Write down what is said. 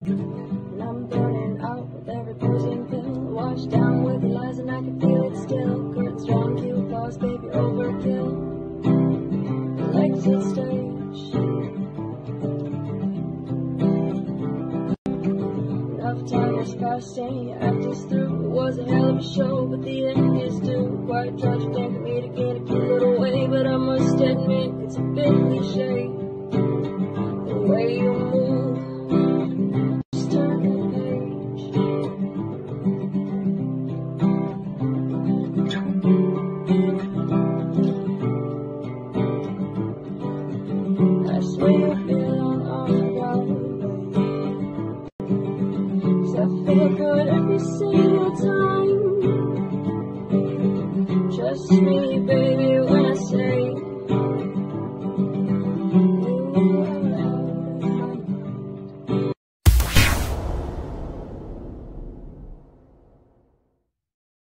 And I'm burning out with every poison pill. Washed down with lies and I can feel it still. Curtains drawn, cue pause, baby, overkill. Exit stage. Enough time has passed and your act is through. It was a hell of a show, but the end is due. Quite tragic, don't for me to get a cute little way, but I must admit it's a bit cliche. The way you move, just turn the page. I swear you've been